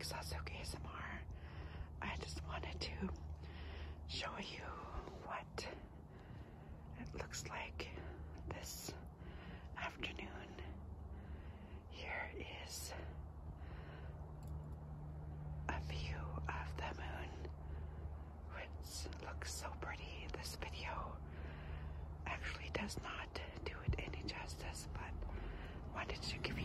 Sasuke ASMR. I just wanted to show you what it looks like this afternoon. Here is a view of the moon, which looks so pretty. This video actually does not do it any justice, but wanted to give you